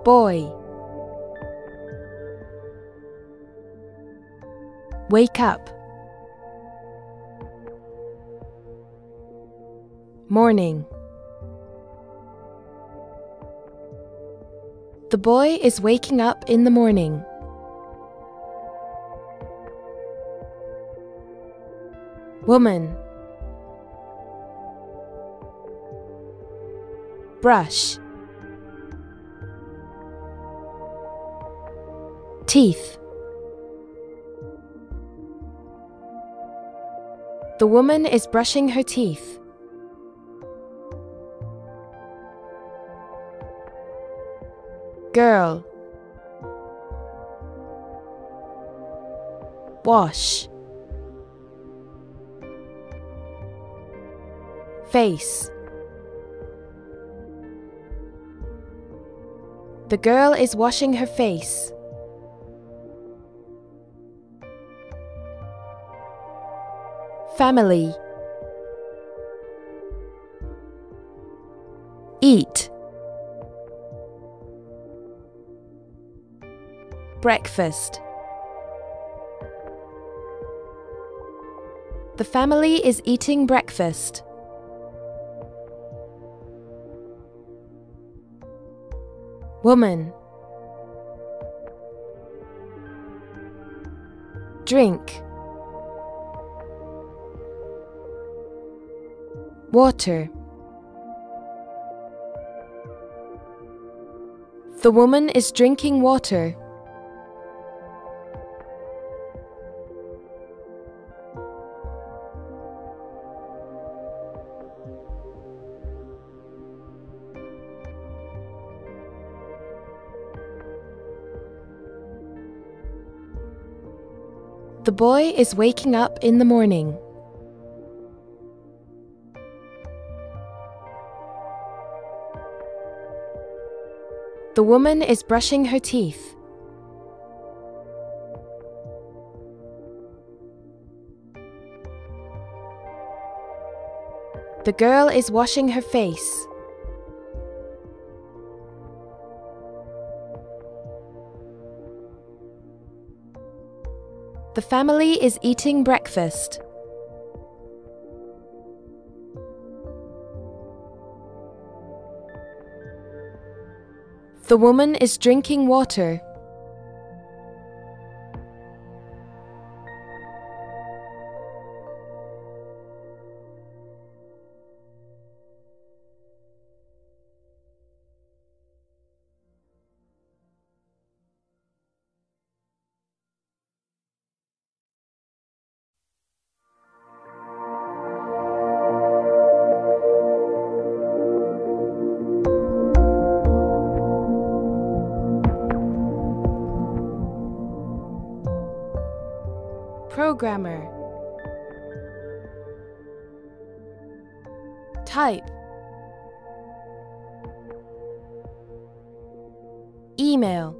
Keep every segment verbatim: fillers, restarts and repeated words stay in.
Boy. Wake up. Morning. The boy is waking up in the morning. Woman. Brush. Teeth. The woman is brushing her teeth. Girl. Wash. Face. The girl is washing her face. Family. Eat. Breakfast. The family is eating breakfast. Woman. Drink. Water. The woman is drinking water. The boy is waking up in the morning. The woman is brushing her teeth. The girl is washing her face. The family is eating breakfast. The woman is drinking water. Programmer. Type. Email.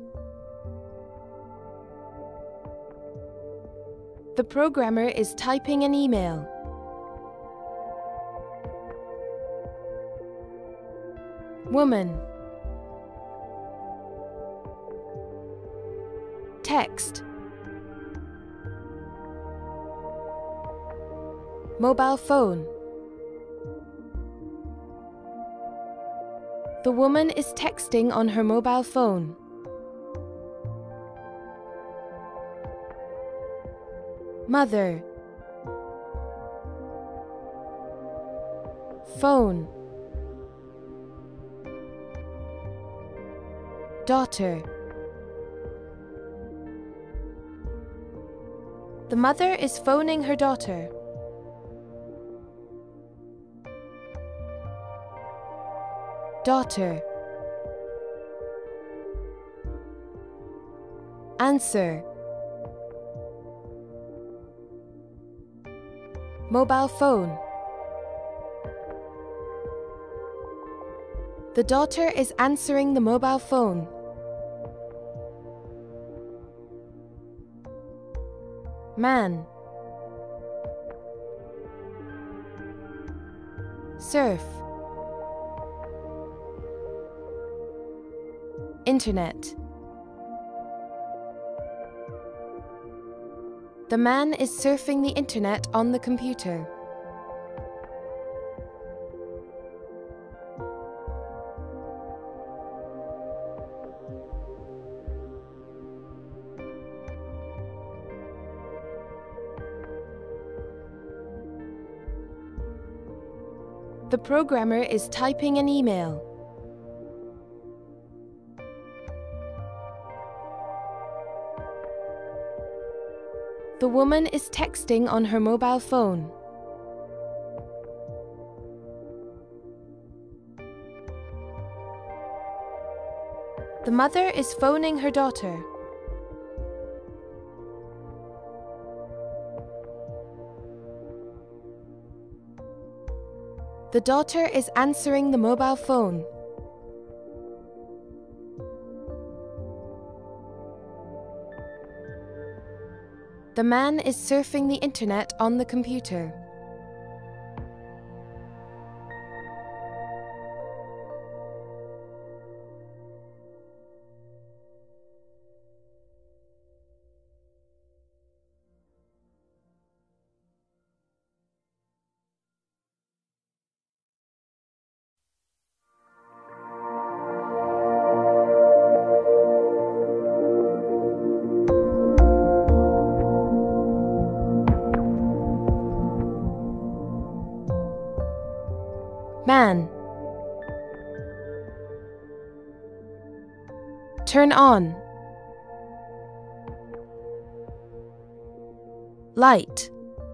The programmer is typing an email. Woman. Text. Mobile phone. The woman is texting on her mobile phone. Mother. Phone. Daughter. The mother is phoning her daughter. Daughter. Answer. Mobile phone. The daughter is answering the mobile phone. Man. Surf. Internet. The man is surfing the internet on the computer. The programmer is typing an email. The woman is texting on her mobile phone. The mother is phoning her daughter. The daughter is answering the mobile phone. The man is surfing the internet on the computer. Man. Turn on. Light.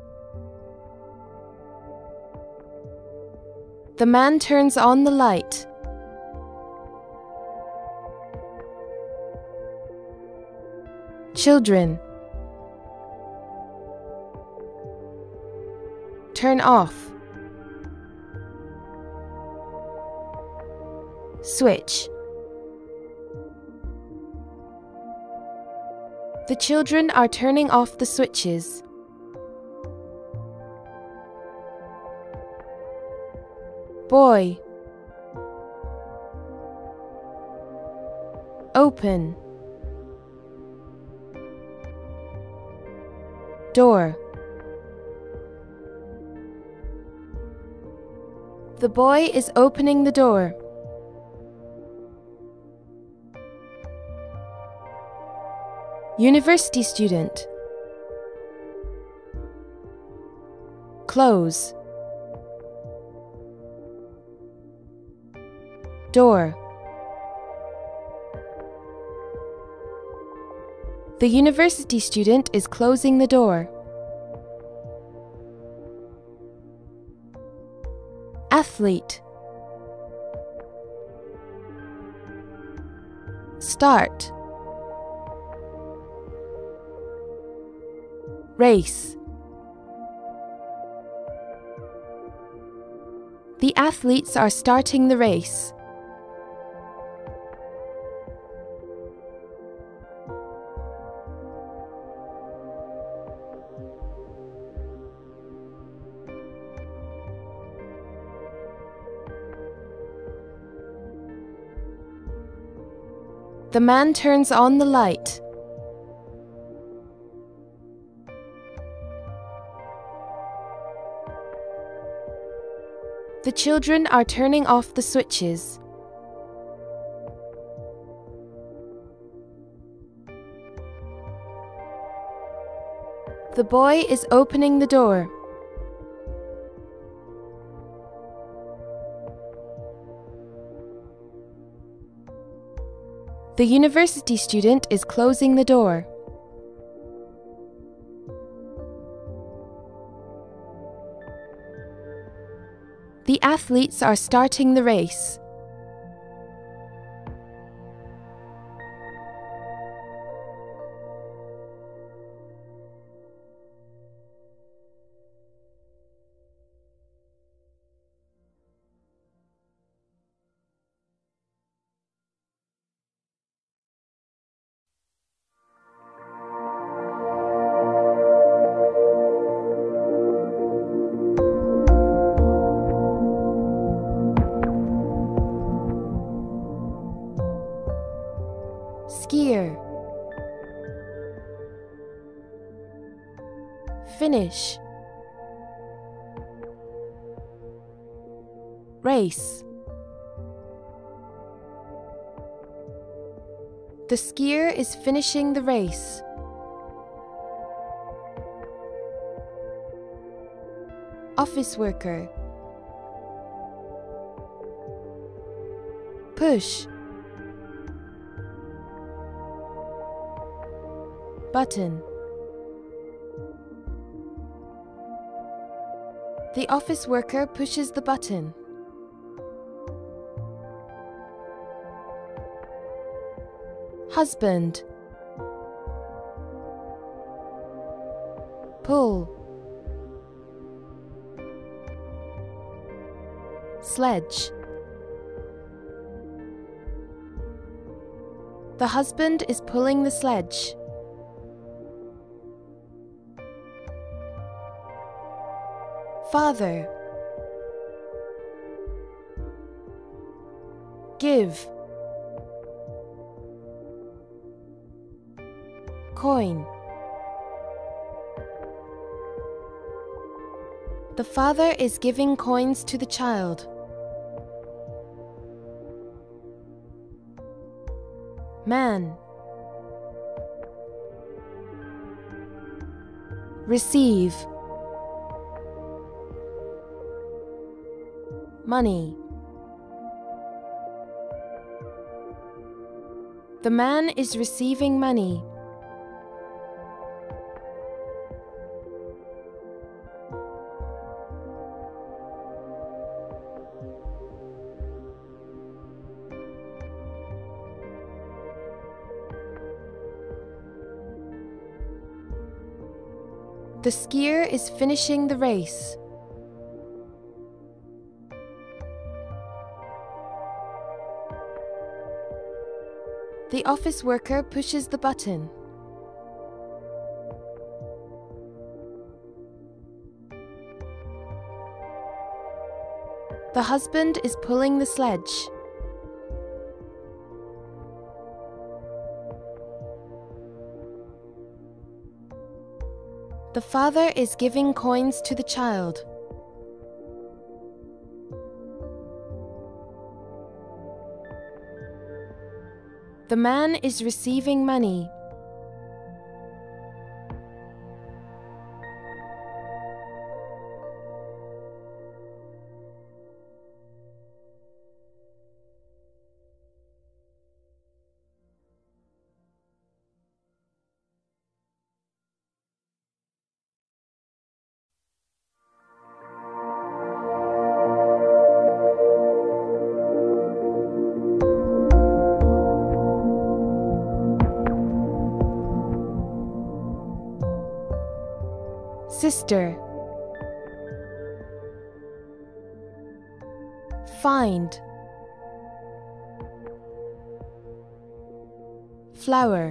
The man turns on the light. Children. Turn off. Switch. The children are turning off the switches. Boy. Open. Door. The boy is opening the door. University student. Close. Door. The university student is closing the door. Athlete. Start. Race. The athletes are starting the race. The man turns on the light. The children are turning off the switches. The boy is opening the door. The university student is closing the door. The athletes are starting the race. Skier. Finish. Race. The skier is finishing the race. Office worker. Push. Button. The office worker pushes the button. Husband. Pull. Sledge. The husband is pulling the sledge. Father. Give. Coin. The father is giving coins to the child. Man. Receive. Money. The man is receiving money. The skier is finishing the race. The office worker pushes the button. The husband is pulling the sledge. The father is giving coins to the child. The man is receiving money. Sister. Find. Flower.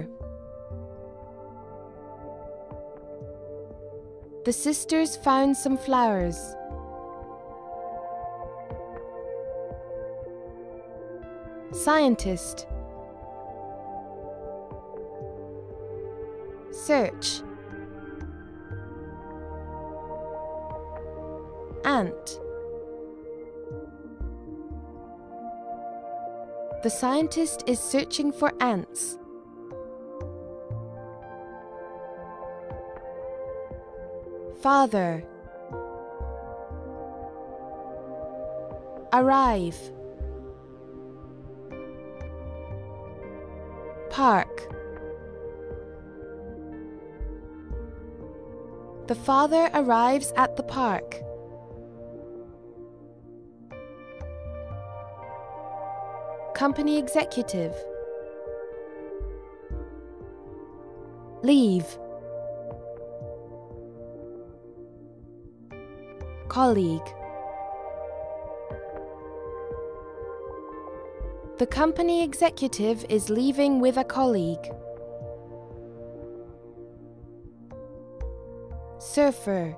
The sisters found some flowers. Scientist. Search. Ant. The scientist is searching for ants. Father. Arrive. Park. The father arrives at the park. Company executive. Leave. Colleague. The company executive is leaving with a colleague. Surfer.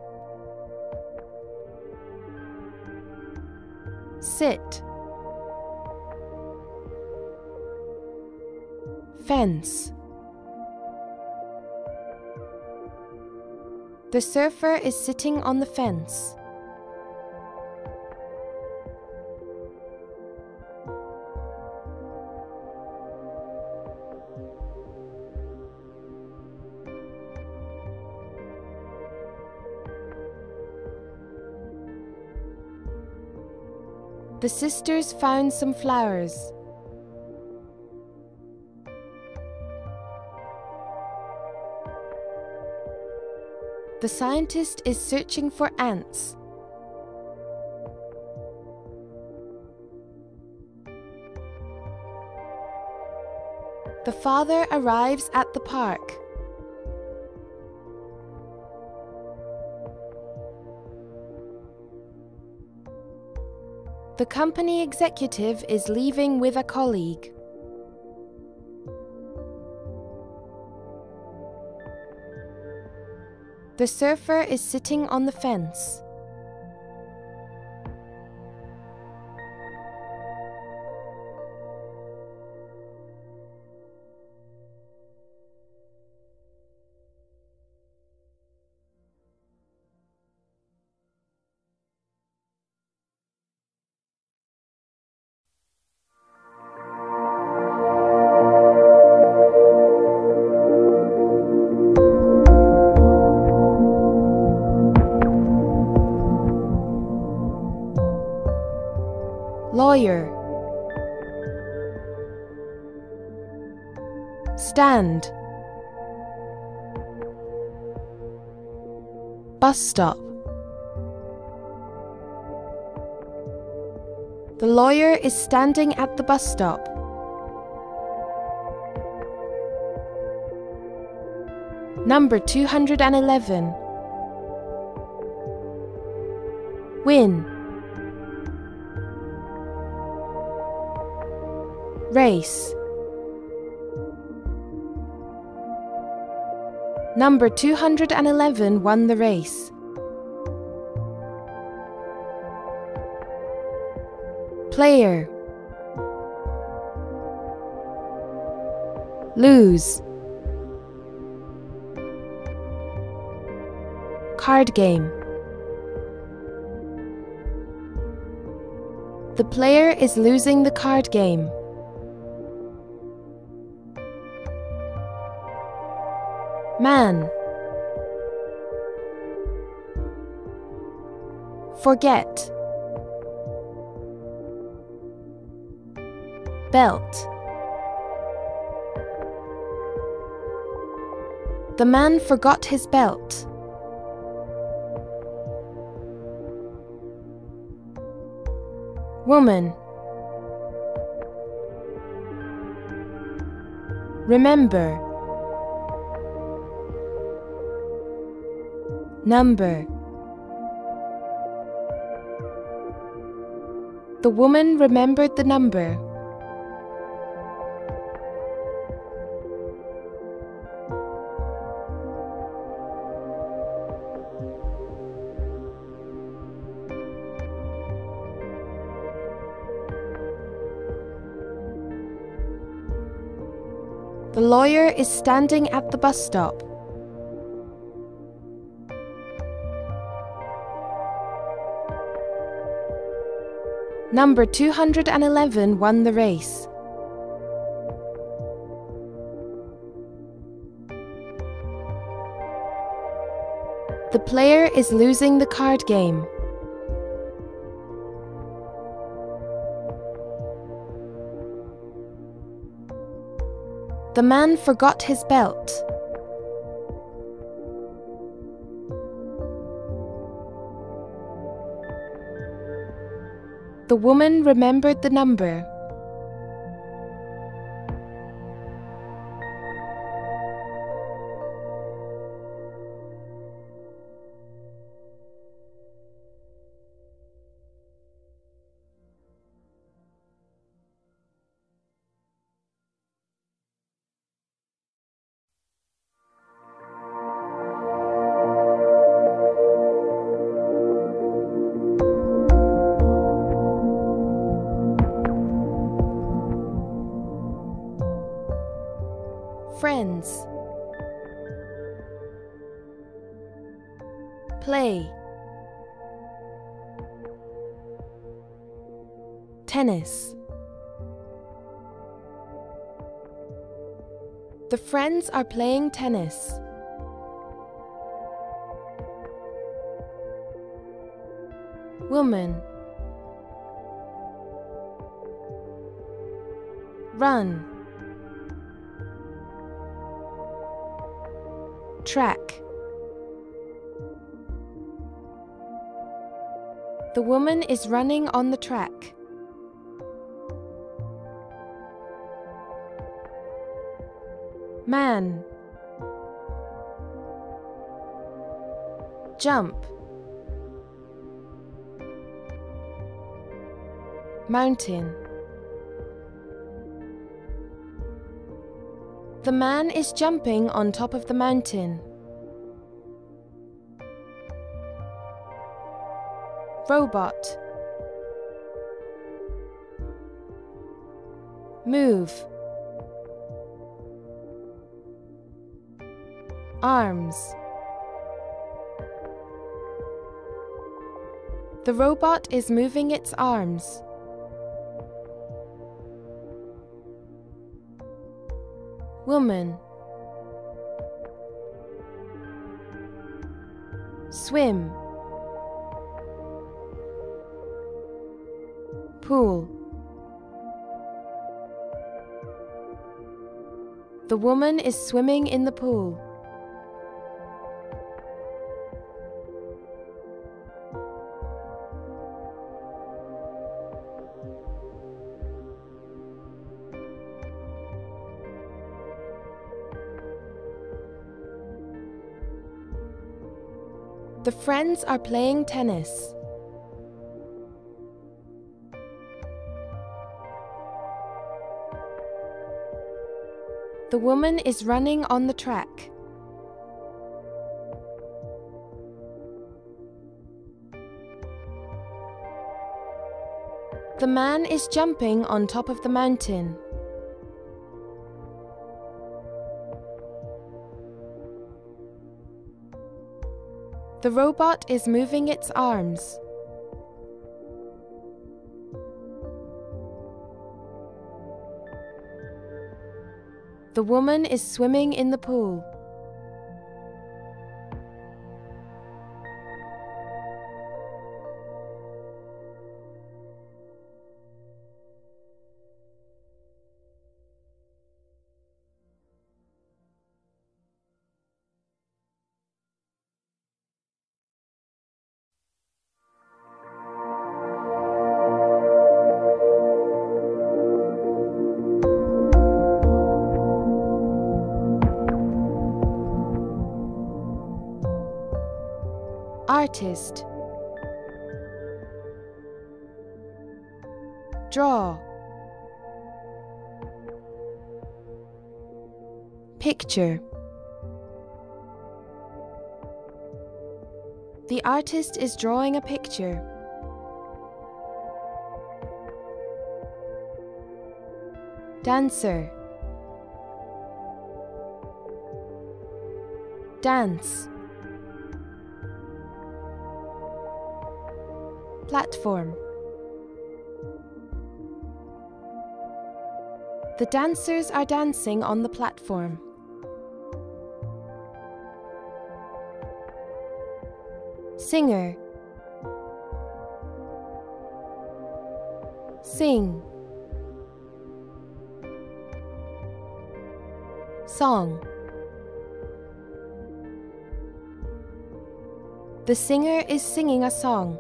Sit. Fence. The surfer is sitting on the fence. The sisters found some flowers. The scientist is searching for ants. The father arrives at the park. The company executive is leaving with a colleague. The surfer is sitting on the fence. Lawyer. Stand. Bus stop. The lawyer is standing at the bus stop. Number two hundred eleven. Win. Race. Number two hundred eleven won the race. Player. Lose. Card game. The player is losing the card game. Man. Forget. Belt. The man forgot his belt. Woman. Remember. Number. The woman remembered the number. The lawyer is standing at the bus stop. Number two hundred eleven won the race. The player is losing the card game. The man forgot his belt. The woman remembered the number. Friends. Play. Tennis. The friends are playing tennis. Woman. Run. Track. The woman is running on the track. Man. Jump. Mountain. The man is jumping on top of the mountain. Robot. Move. Arms. The robot is moving its arms. Woman. Swim. Pool. The woman is swimming in the pool. The friends are playing tennis. The woman is running on the track. The man is jumping on top of the mountain. The robot is moving its arms. The woman is swimming in the pool. Artist. Draw. Picture. The artist is drawing a picture. Dancer. Dance. Platform. The dancers are dancing on the platform. Singer. Sing. Song. The singer is singing a song.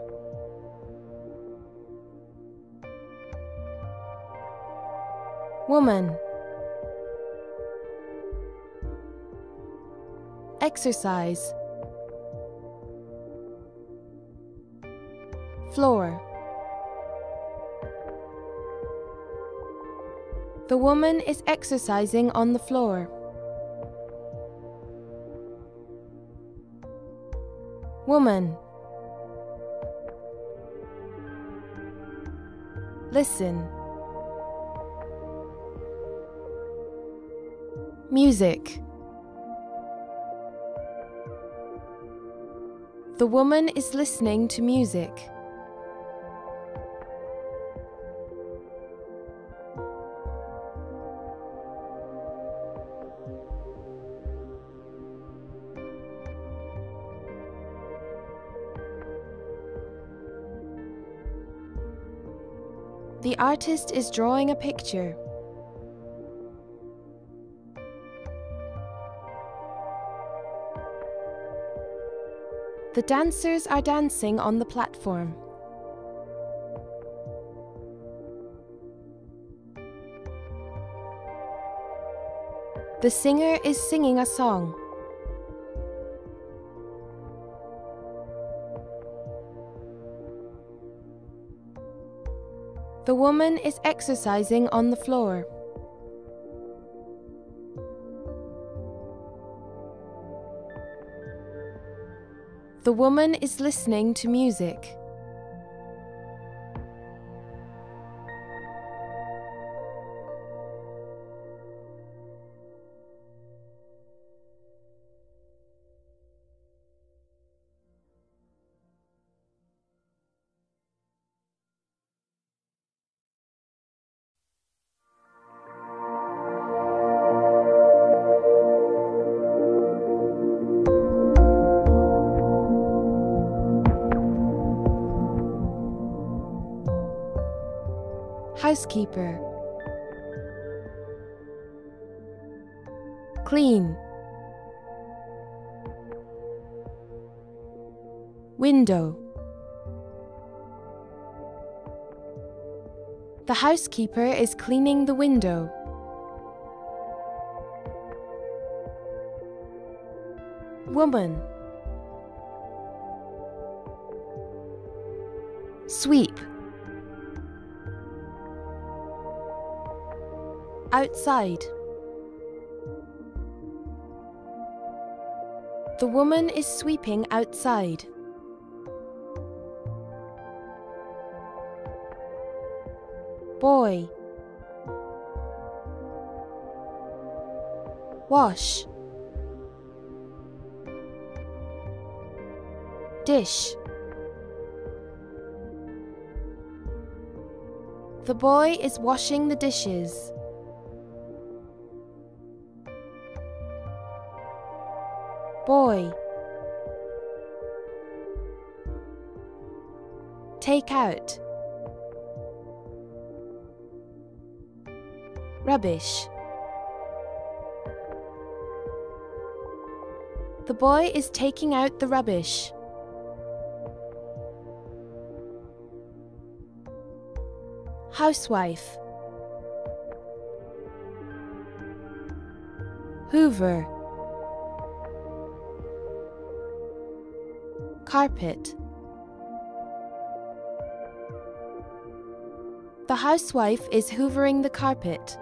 Woman. Exercise. Floor. The woman is exercising on the floor. Woman. Listen. Music. The woman is listening to music. The artist is drawing a picture. The dancers are dancing on the platform. The singer is singing a song. The woman is exercising on the floor. The woman is listening to music. Housekeeper. Clean. Window. The housekeeper is cleaning the window. Woman. Sweep. Outside. The woman is sweeping outside. Boy. Wash. Dish. The boy is washing the dishes. Boy. Take out. Rubbish. The boy is taking out the rubbish. Housewife. Hoover. Carpet. The housewife is hoovering the carpet.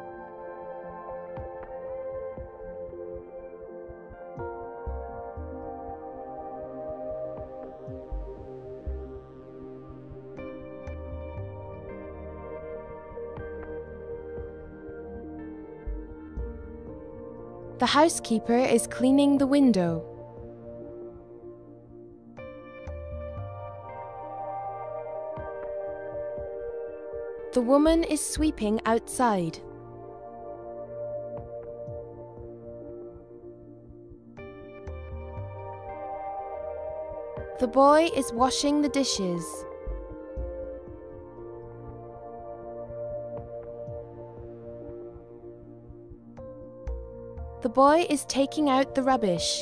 The housekeeper is cleaning the window. The woman is sweeping outside. The boy is washing the dishes. The boy is taking out the rubbish.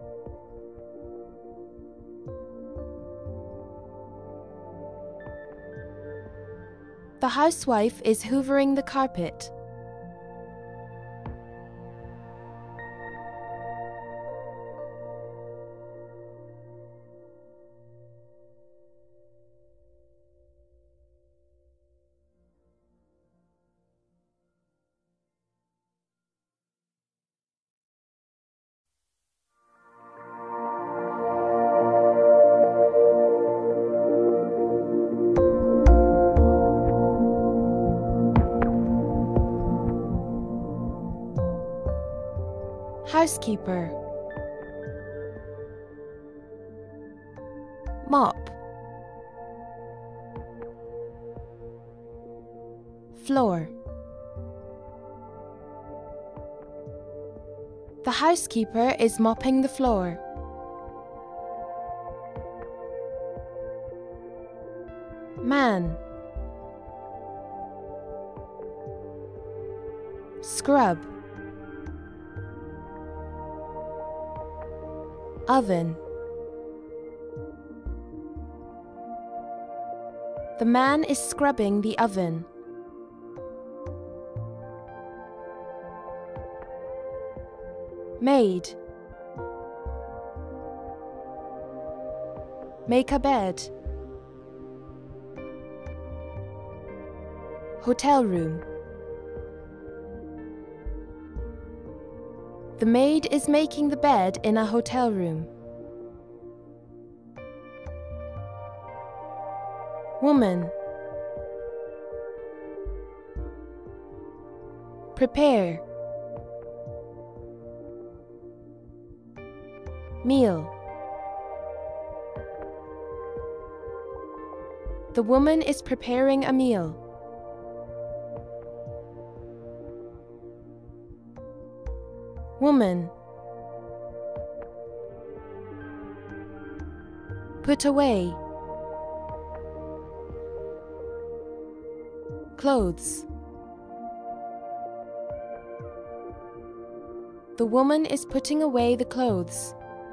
The housewife is hoovering the carpet. Housekeeper. Mop. Floor. The housekeeper is mopping the floor. Man. Scrub. Oven. The man is scrubbing the oven. Maid. Make a bed. Hotel room. The maid is making the bed in a hotel room. Woman. Prepare. Meal. The woman is preparing a meal. Woman. Put away. Clothes. The woman is putting away the clothes.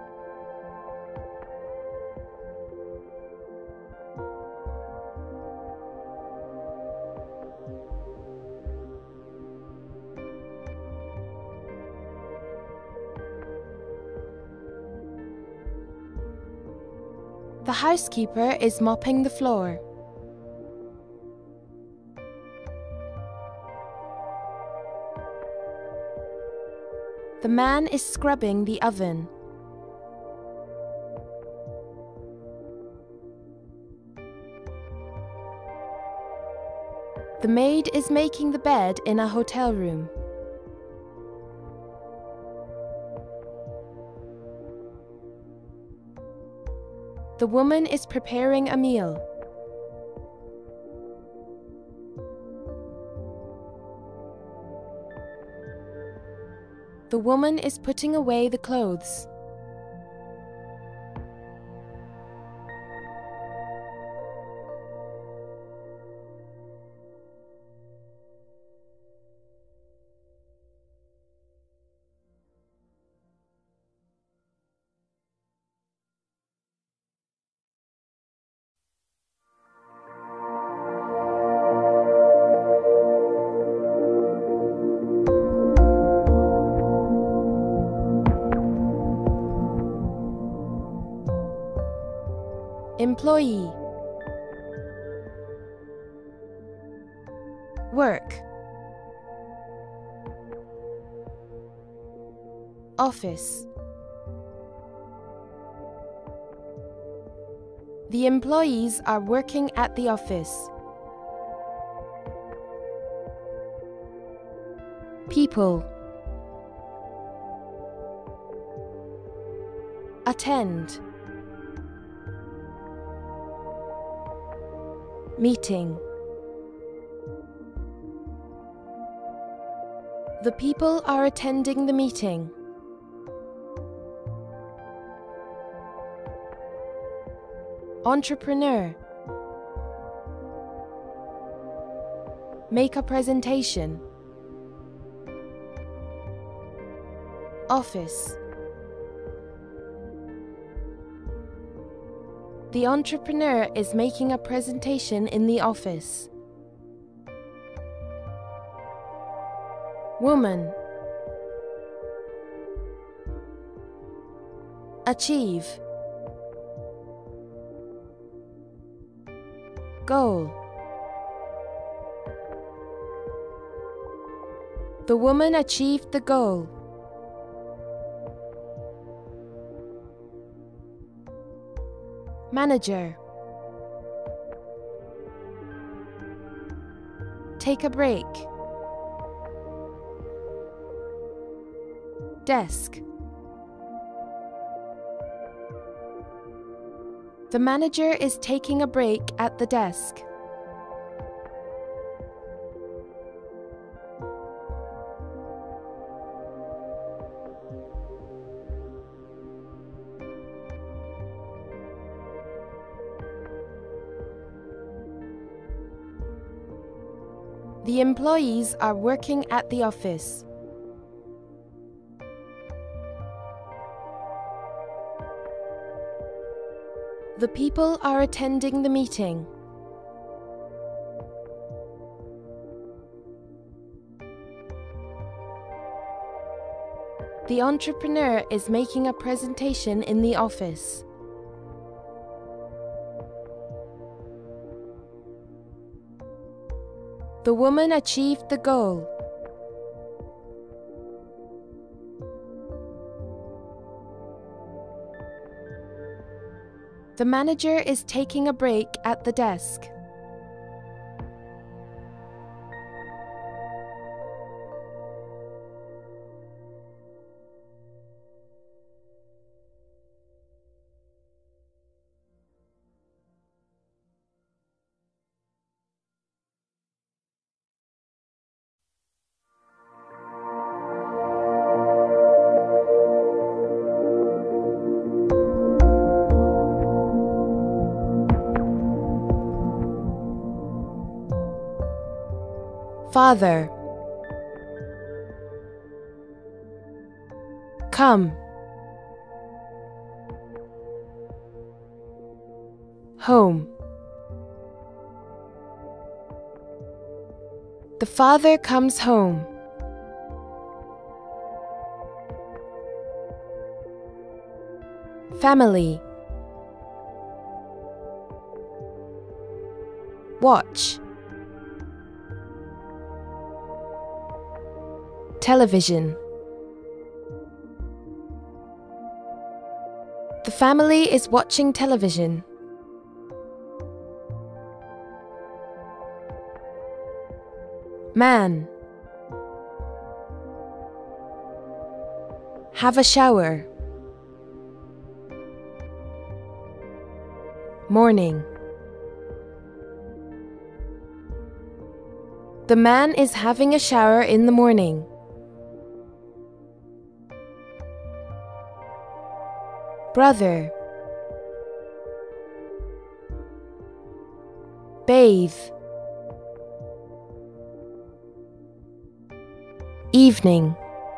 The housekeeper is mopping the floor. The man is scrubbing the oven. The maid is making the bed in a hotel room. The woman is preparing a meal. The woman is putting away the clothes. Employee. Work. Office. The employees are working at the office. People. Attend. Meeting. The people are attending the meeting. Entrepreneur. Make a presentation. Office. The entrepreneur is making a presentation in the office. Woman. Achieve. Goal. The woman achieved the goal. Manager. Take a break. Desk. The manager is taking a break at the desk. The employees are working at the office. The people are attending the meeting. The entrepreneur is making a presentation in the office. The woman achieved the goal. The manager is taking a break at the desk. Father. Come. Home. The father comes home. Family. Watch. Television. The family is watching television. Man. Have a shower. Morning. The man is having a shower in the morning. Brother. Bathe. Evening.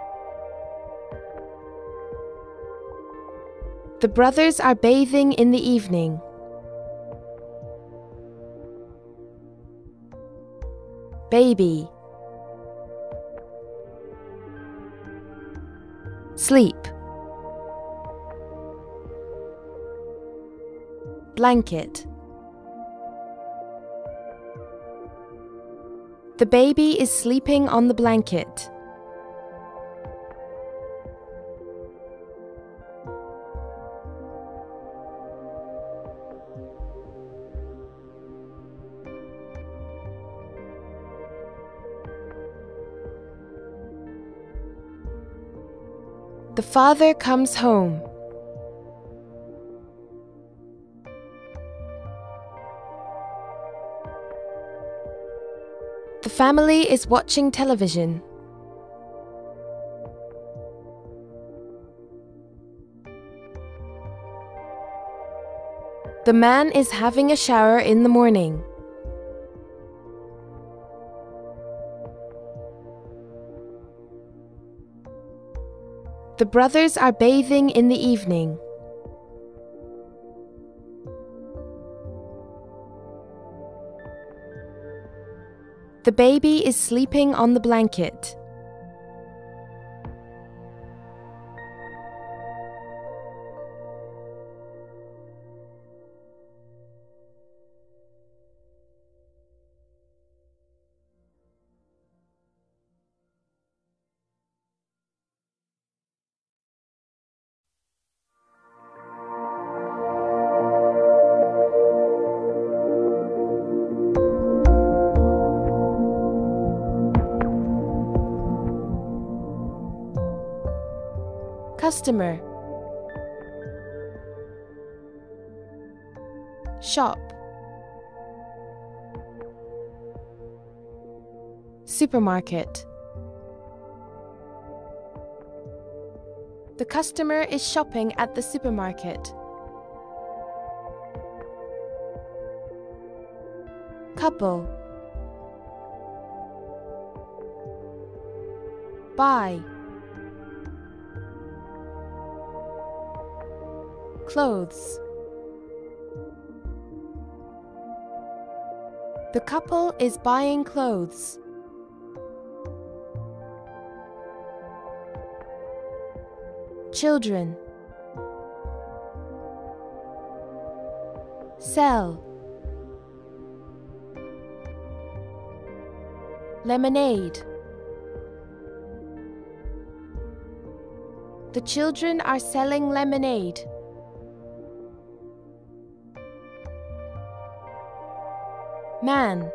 The brothers are bathing in the evening. Baby. Sleep. Blanket. The baby is sleeping on the blanket. The father comes home. The family is watching television. The man is having a shower in the morning. The brothers are bathing in the evening. The baby is sleeping on the blanket. Customer. Shop. Supermarket. The customer is shopping at the supermarket. Couple. Buy. Clothes. The couple is buying clothes. Children. Sell. Lemonade. The children are selling lemonade. Man.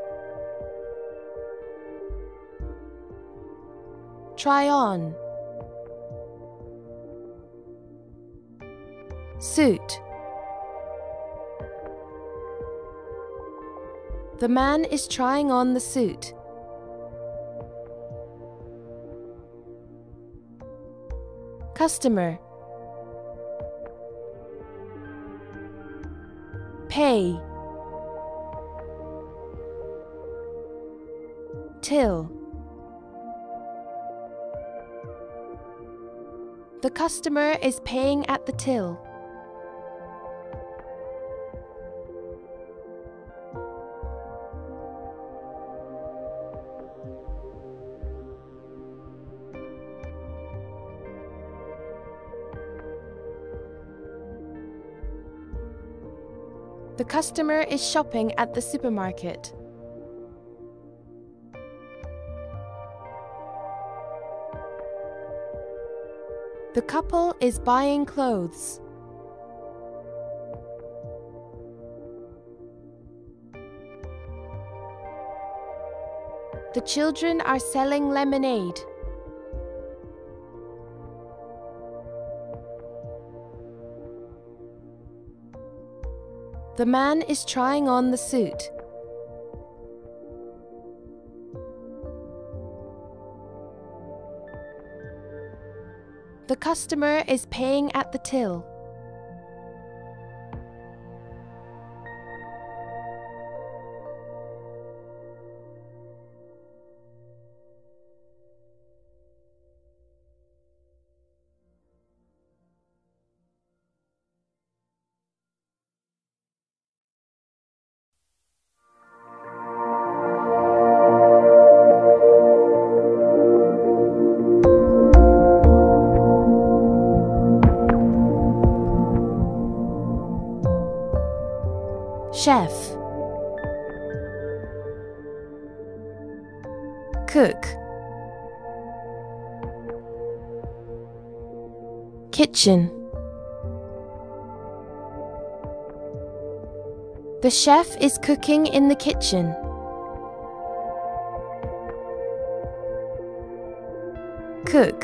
Try on. Suit. The man is trying on the suit. Customer. Pay. Till. The customer is paying at the till. The customer is shopping at the supermarket. The couple is buying clothes. The children are selling lemonade. The man is trying on the suit. The customer is paying at the till. Chef. Cook. Kitchen. The chef is cooking in the kitchen. Cook.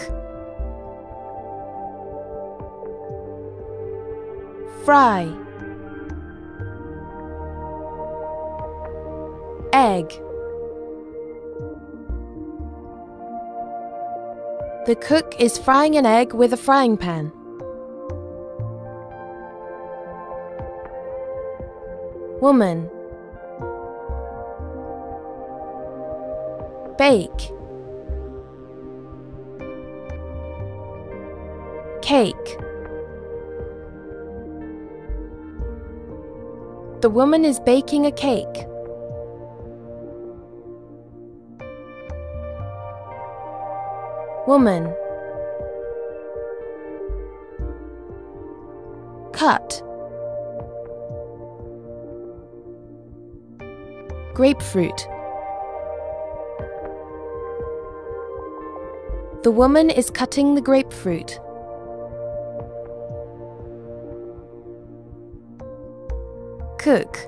Fry. Egg. The cook is frying an egg with a frying pan. Woman. Bake. Cake. The woman is baking a cake. Woman. Cut. Grapefruit. The woman is cutting the grapefruit. Cook.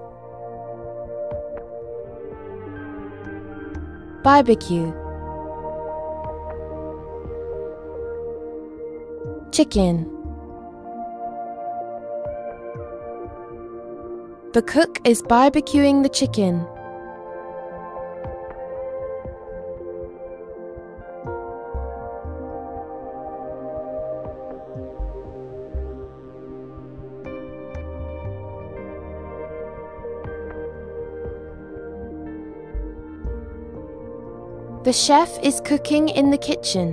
Barbecue. Chicken. The cook is barbecuing the chicken. The chef is cooking in the kitchen.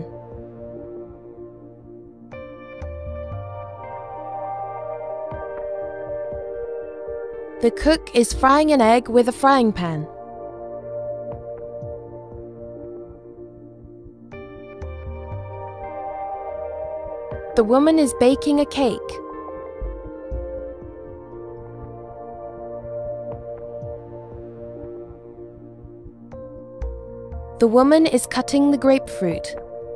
The cook is frying an egg with a frying pan. The woman is baking a cake. The woman is cutting the grapefruit.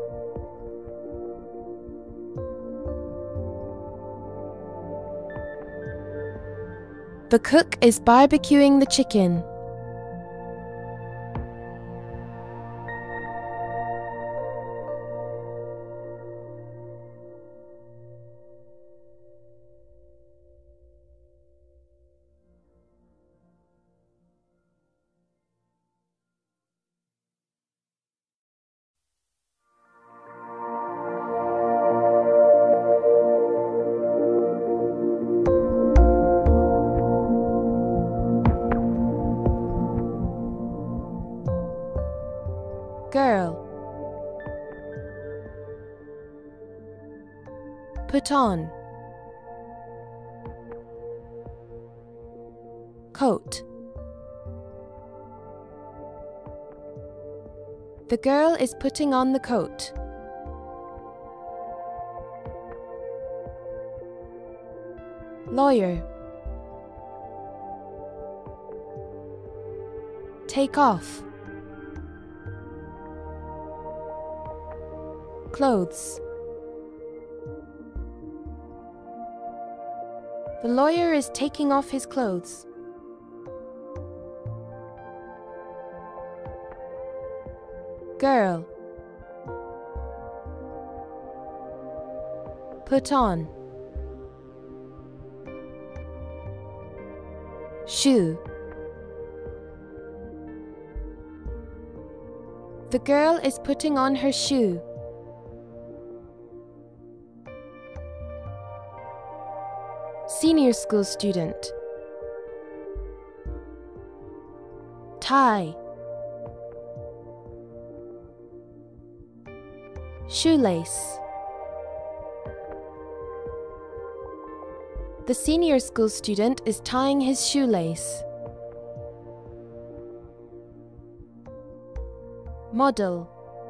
The cook is barbecuing the chicken. Girl. Put on. Coat. The girl is putting on the coat. Lawyer. Take off. Clothes. The lawyer is taking off his clothes. Girl. Put on. Shoe. The girl is putting on her shoe. Senior school student. Tie. Shoelace. The senior school student is tying his shoelace. Model.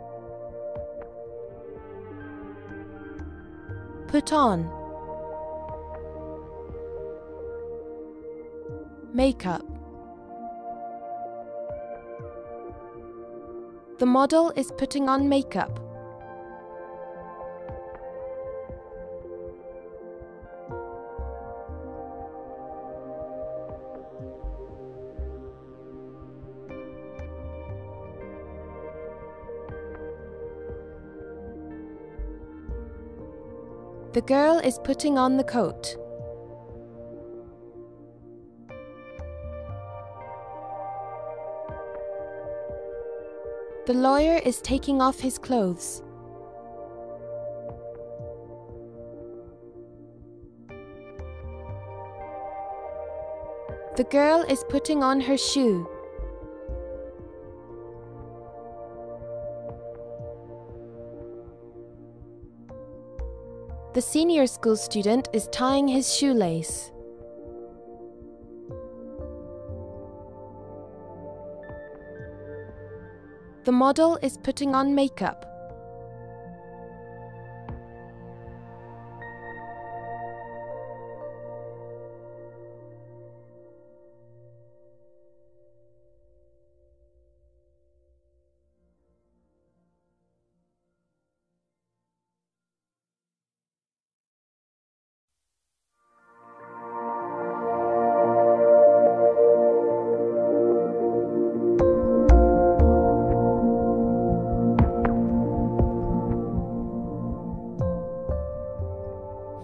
Put on. Makeup. The model is putting on makeup. The girl is putting on the coat. The lawyer is taking off his clothes. The girl is putting on her shoe. The senior school student is tying his shoelace. The model is putting on makeup.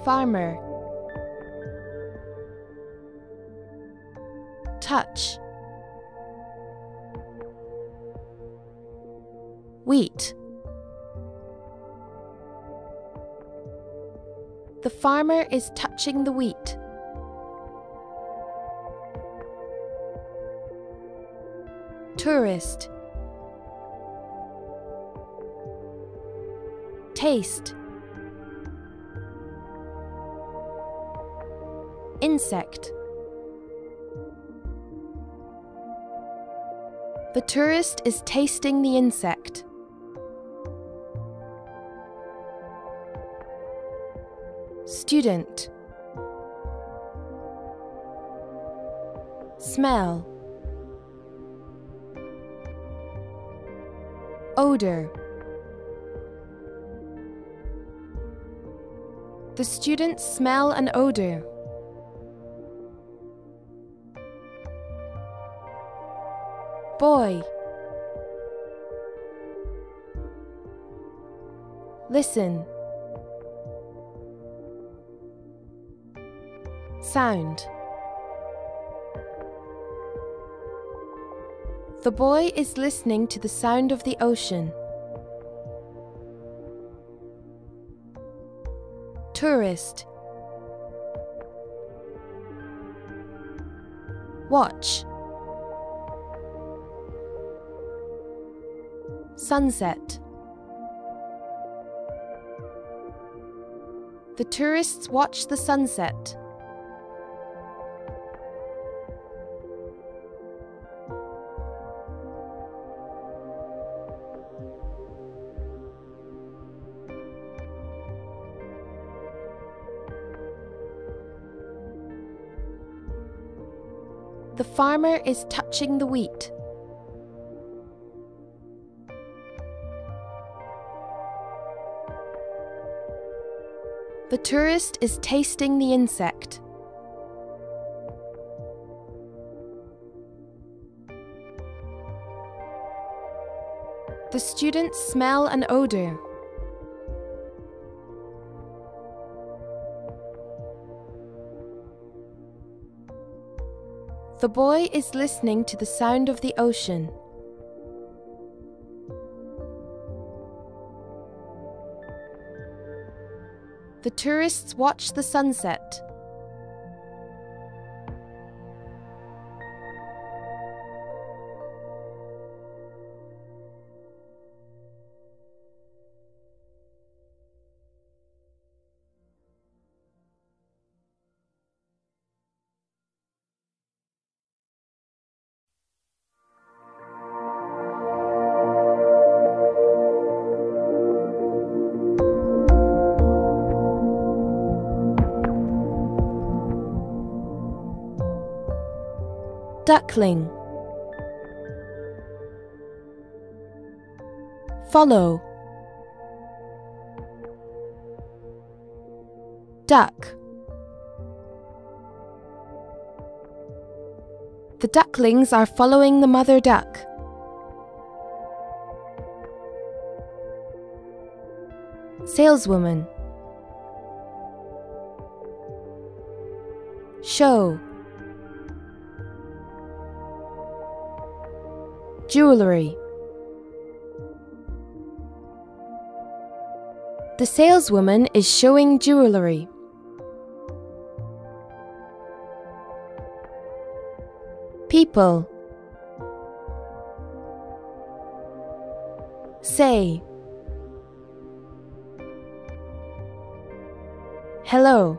Farmer. Touch. Wheat. The farmer is touching the wheat. Tourist. Taste. Insect. The tourist is tasting the insect. Student. Smell. Odor. The students smell an odor. Boy. Listen. Sound. The boy is listening to the sound of the ocean. Tourist. Watch. Sunset. The tourists watch the sunset. The farmer is touching the wheat. The tourist is tasting the insect. The students smell an odor. The boy is listening to the sound of the ocean. The tourists watch the sunset. Duckling. Follow. Duck. The ducklings are following the mother duck. Saleswoman. Show. Jewelry. The saleswoman is showing jewelry. People. Say. Hello.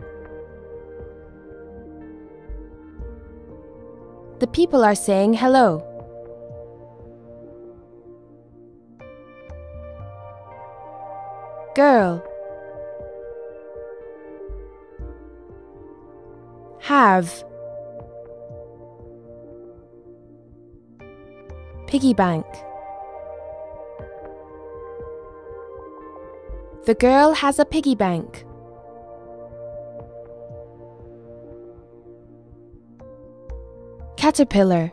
The people are saying hello. Girl. Have. Piggy bank. The girl has a piggy bank. Caterpillar.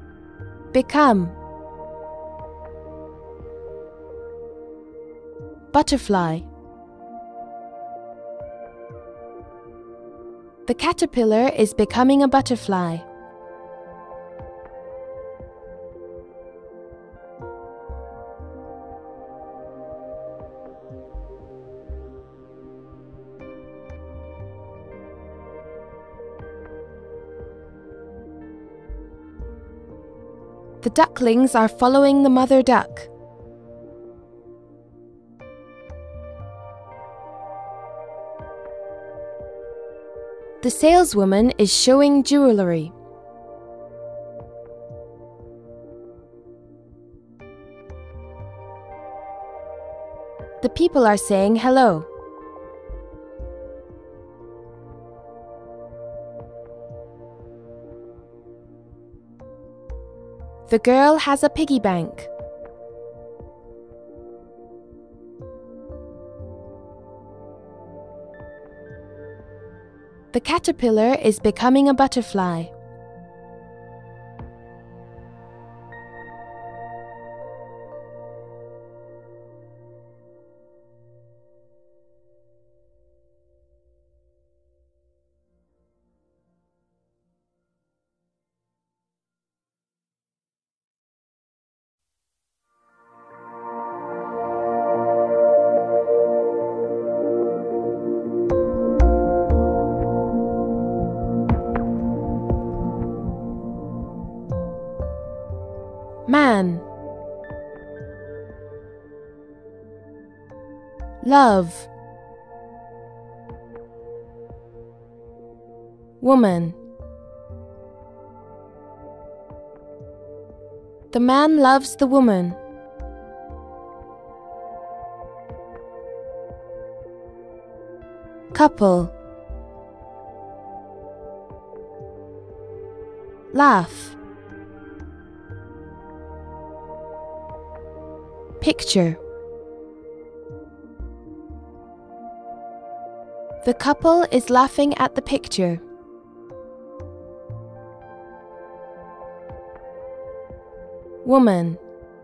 Become. Butterfly. The caterpillar is becoming a butterfly. The ducklings are following the mother duck. The saleswoman is showing jewelry. The people are saying hello. The girl has a piggy bank. The caterpillar is becoming a butterfly. Man. Love. Woman. The man loves the woman. Couple. Laugh. Picture. The couple is laughing at the picture. Woman.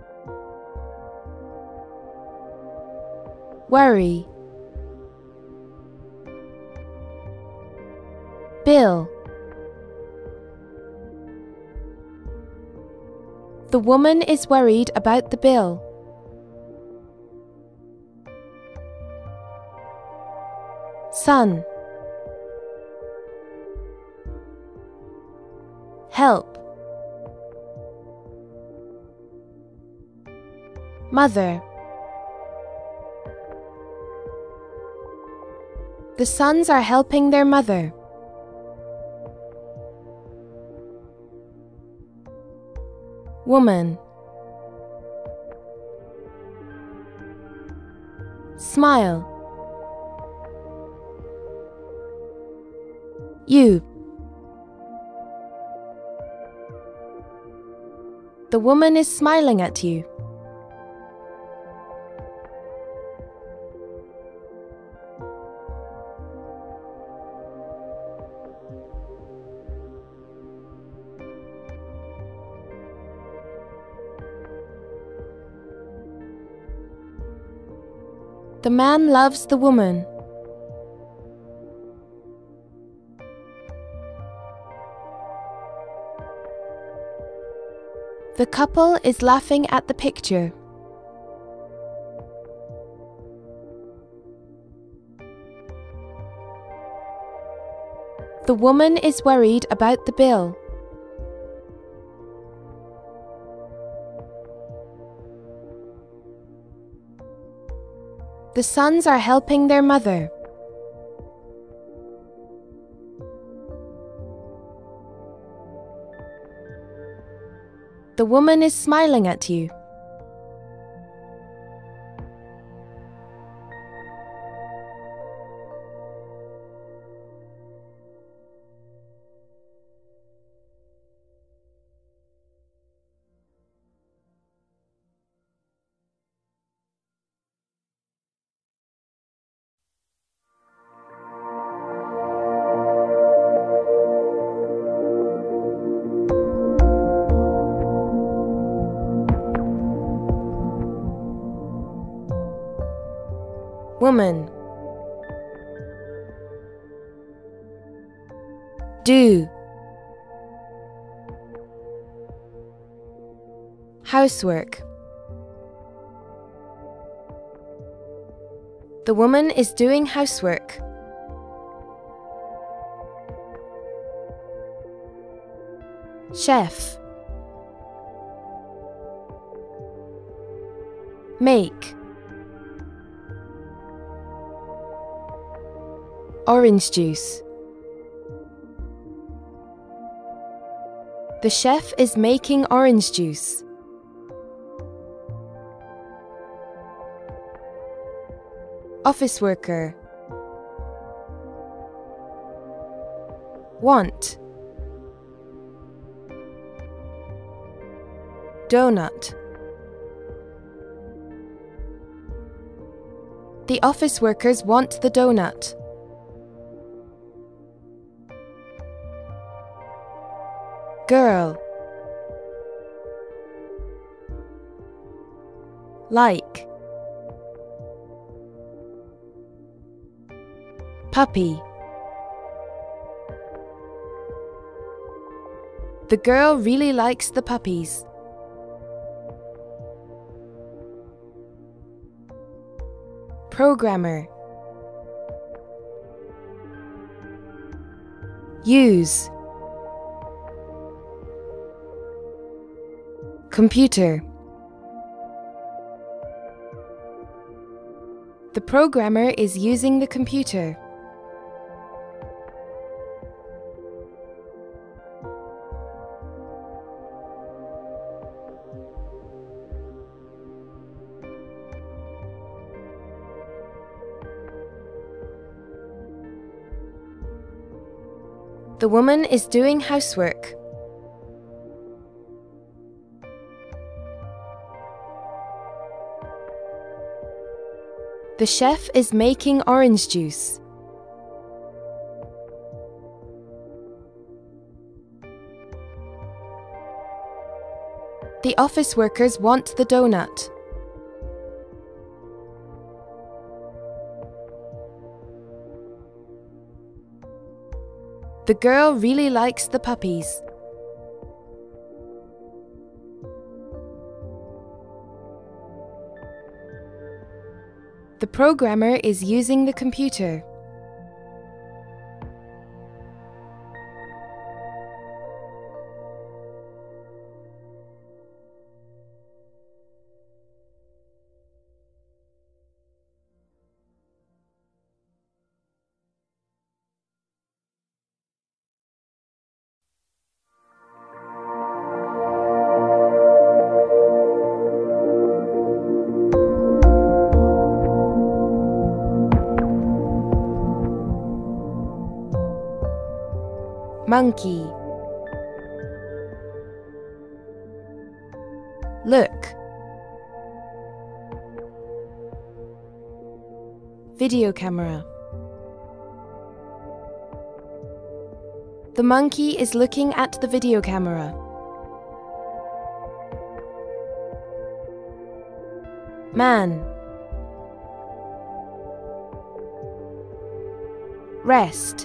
Worry. Bill. The woman is worried about the bill. Son. Help. Mother. The sons are helping their mother. Woman. Smile. You. The woman is smiling at you. The man loves the woman. The couple is laughing at the picture. The woman is worried about the bill. The sons are helping their mother. The woman is smiling at you. Woman. Do. Housework. The woman is doing housework. Chef. Make. Orange juice. The chef is making orange juice. Office worker. Want. Donut. The office workers want the donut. Girl. Like. Puppy. The girl really likes the puppies. Programmer. Use. Computer. The programmer is using the computer. The woman is doing housework. The chef is making orange juice. The office workers want the donut. The girl really likes the puppies. The programmer is using the computer. Monkey. Look. Video camera. The monkey is looking at the video camera. Man. Rest.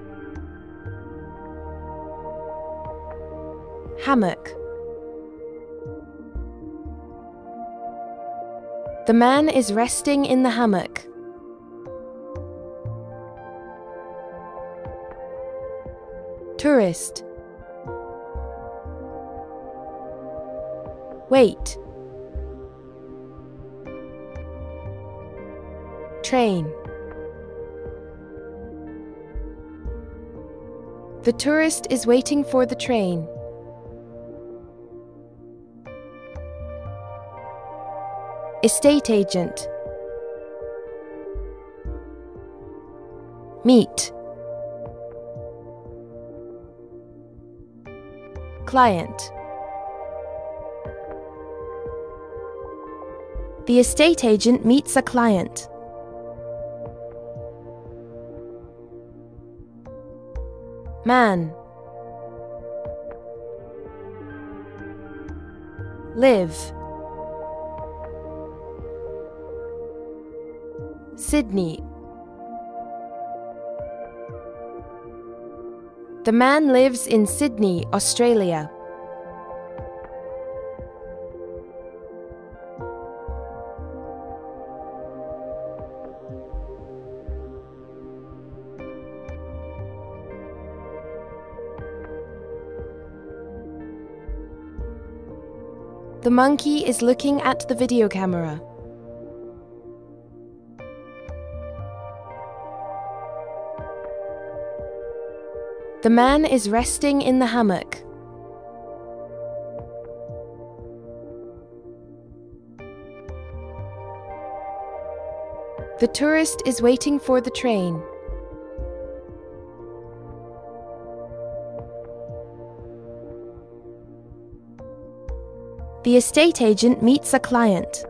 Hammock. The man is resting in the hammock. Tourist. Wait. Train. The tourist is waiting for the train. Estate agent. Meet. Client. The estate agent meets a client. Man. Live. Sydney. The man lives in Sydney, Australia. The monkey is looking at the video camera. The man is resting in the hammock. The tourist is waiting for the train. The estate agent meets a client.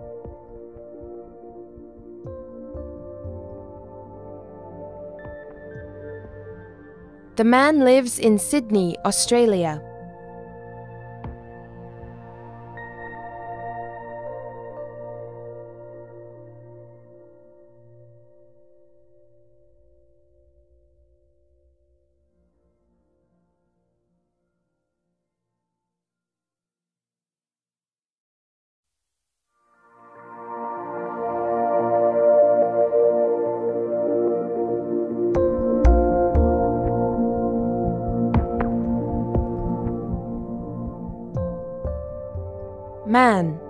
The man lives in Sydney, Australia. Man.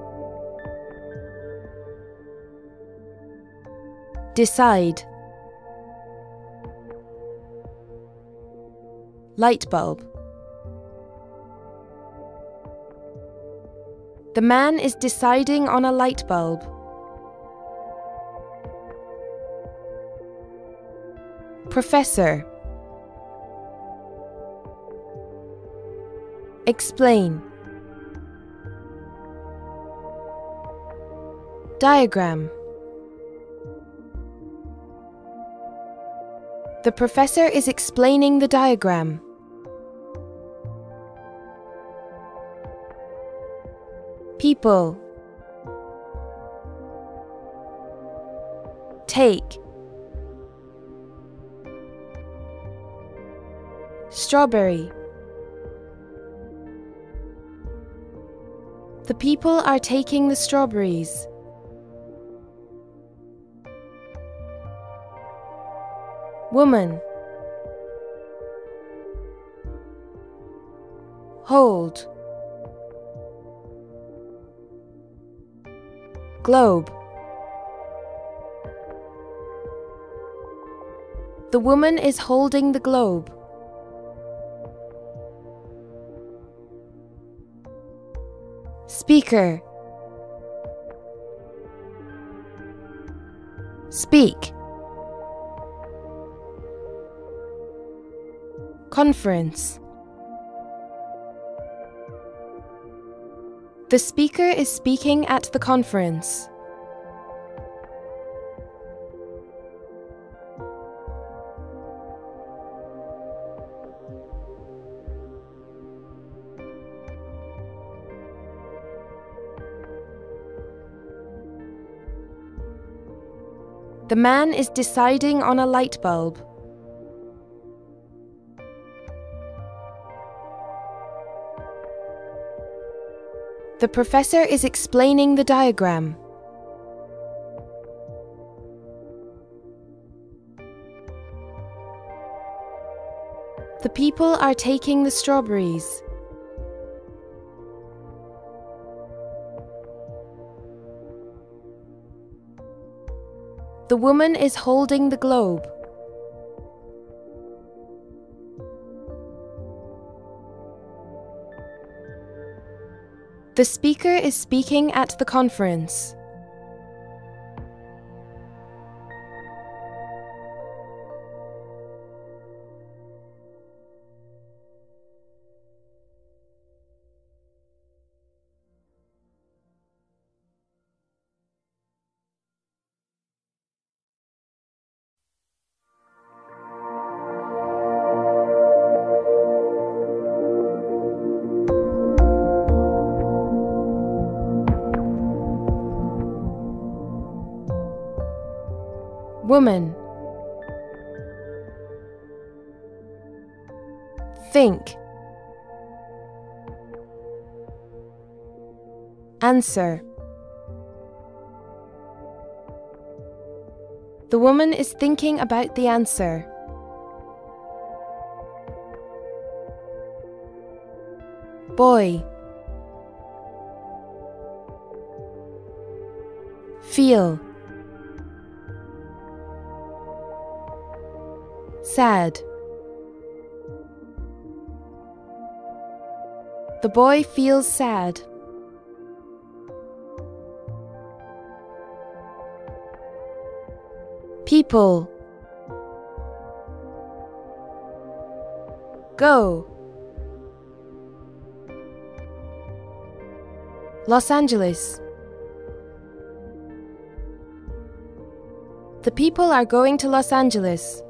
Decide. Light bulb. The man is deciding on a light bulb. Professor. Explain. Diagram. The professor is explaining the diagram. People. Take. Strawberry. The people are taking the strawberries. Woman. Hold. Globe. The woman is holding the globe. Speaker. Speak. Conference. The speaker is speaking at the conference. The man is deciding on a light bulb. The professor is explaining the diagram. The people are taking the strawberries. The woman is holding the globe. The speaker is speaking at the conference. Woman. Think. Answer. The woman is thinking about the answer. Boy. Feel. Sad. The boy feels sad. People. Go. Los Angeles. The people are going to Los Angeles.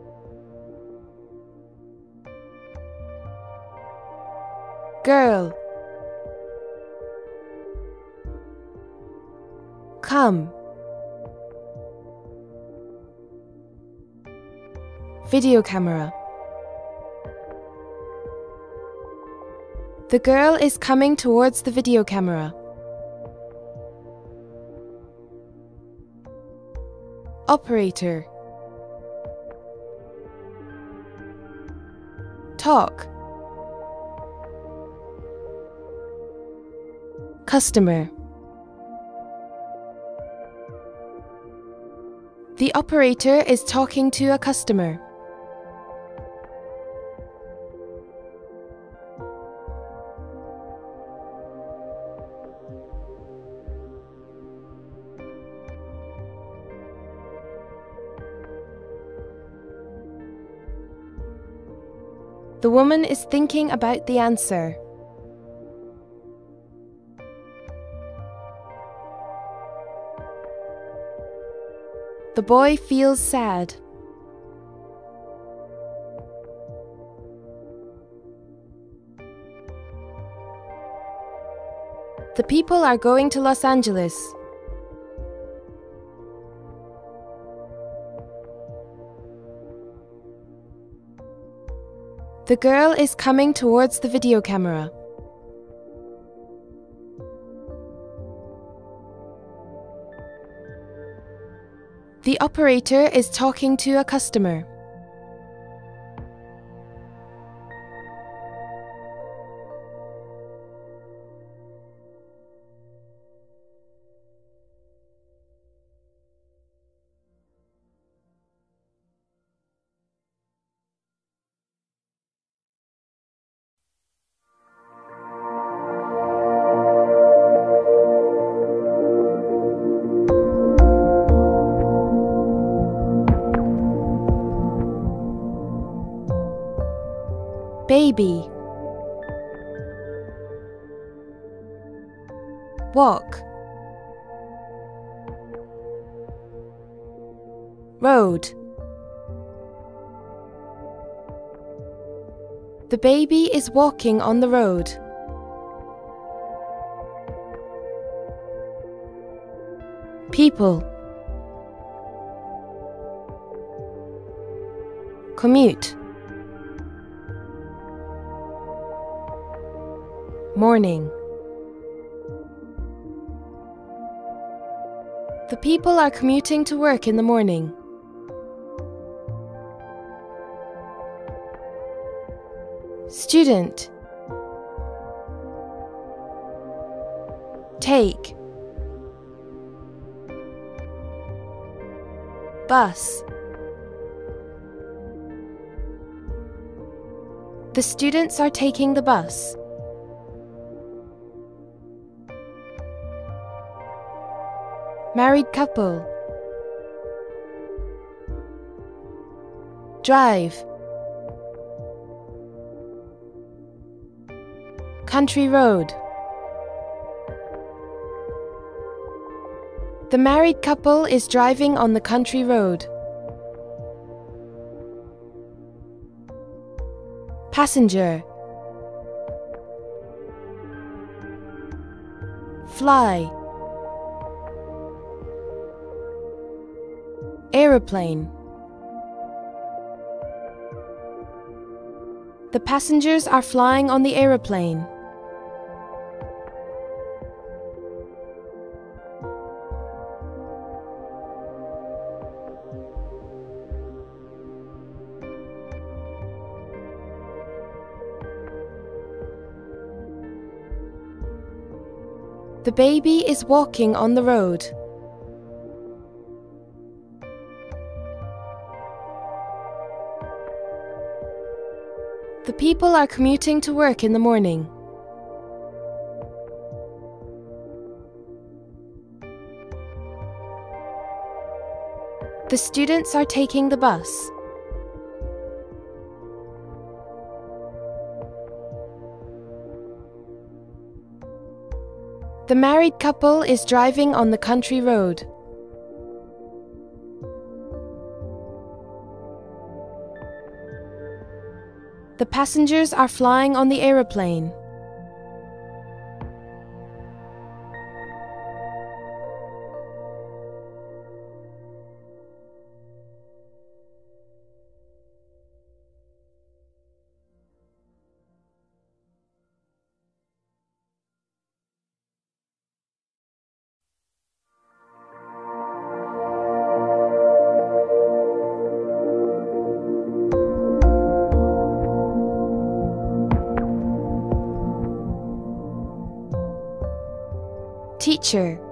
Girl. Come. Video camera. The girl is coming towards the video camera. Operator. Talk. Customer. The operator is talking to a customer. The woman is thinking about the answer. The boy feels sad. The people are going to Los Angeles. The girl is coming towards the video camera. The operator is talking to a customer. Baby. Walk. Road. The baby is walking on the road. People. Commute. Morning. The people are commuting to work in the morning. Student. Take. Bus. The students are taking the bus. Married couple. Drive. Country road. The married couple is driving on the country road. Passenger. Fly. Aeroplane. The passengers are flying on the aeroplane. The baby is walking on the road. The people are commuting to work in the morning. The students are taking the bus. The married couple is driving on the country road. The passengers are flying on the aeroplane. Teacher.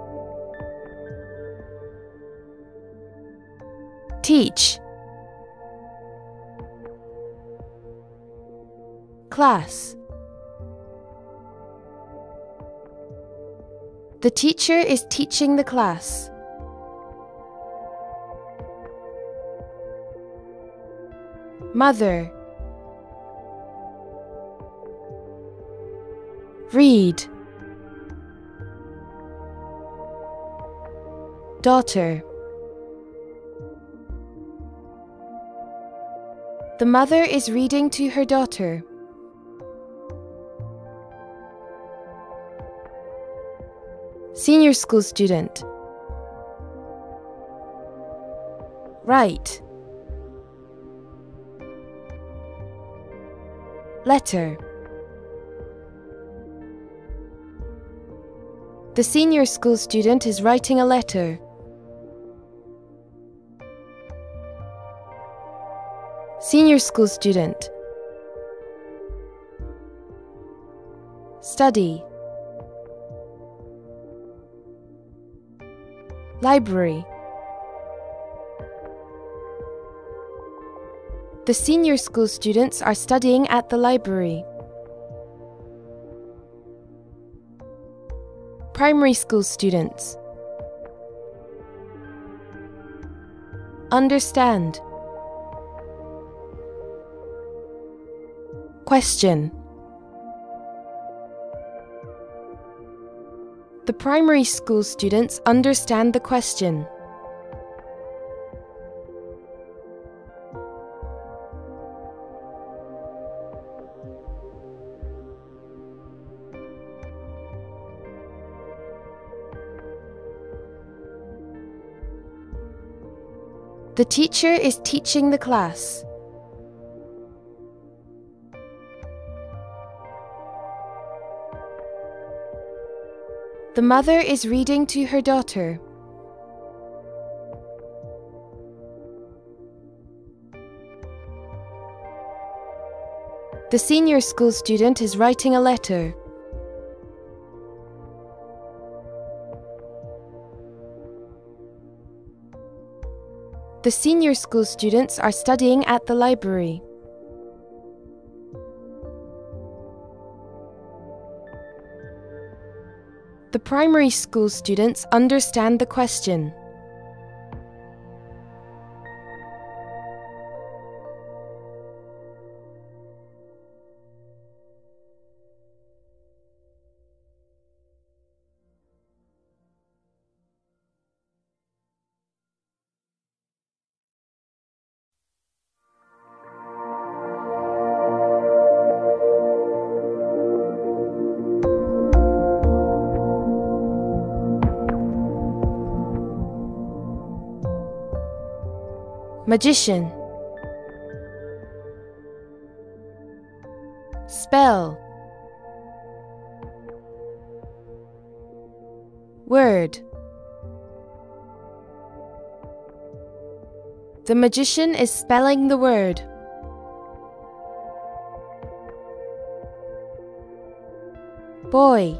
Teach. Class. The teacher is teaching the class. Mother. Read. Daughter. The mother is reading to her daughter. Senior school student. Write. Letter. The senior school student is writing a letter. Senior school student. Study. Library. The senior school students are studying at the library. Primary school students. Understand. Question. The primary school students understand the question. The teacher is teaching the class. The mother is reading to her daughter. The senior school student is writing a letter. The senior school students are studying at the library. The primary school students understand the question. Magician. Spell. Word. The magician is spelling the word. Boy.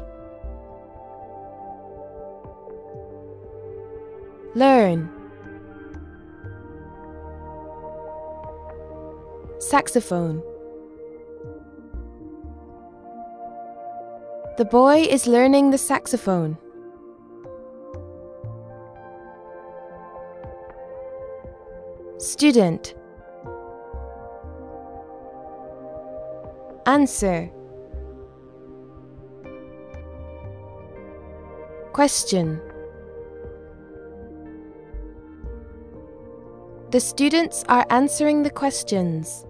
Learn. Saxophone. The boy is learning the saxophone. Student. Answer. Question. The students are answering the questions.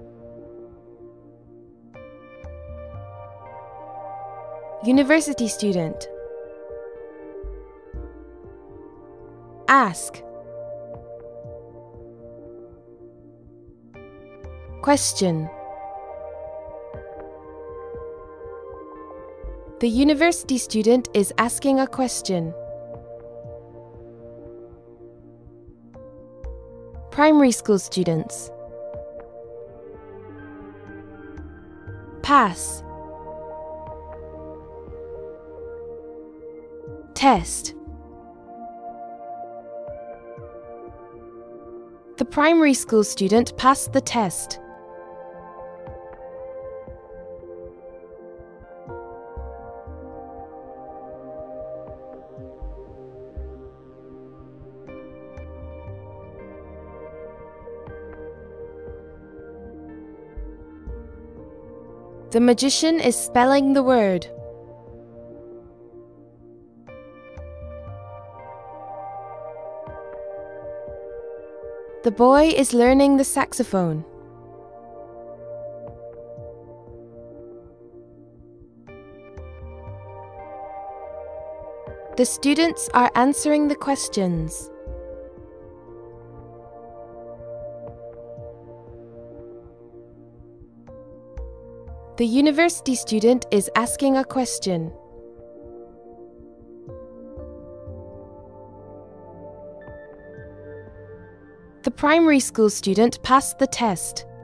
University student. Ask. Question. The university student is asking a question. Primary school students. Pass. Test. The primary school student passed the test. The magician is spelling the word. The boy is learning the saxophone. The students are answering the questions. The university student is asking a question. The primary school student passed the test.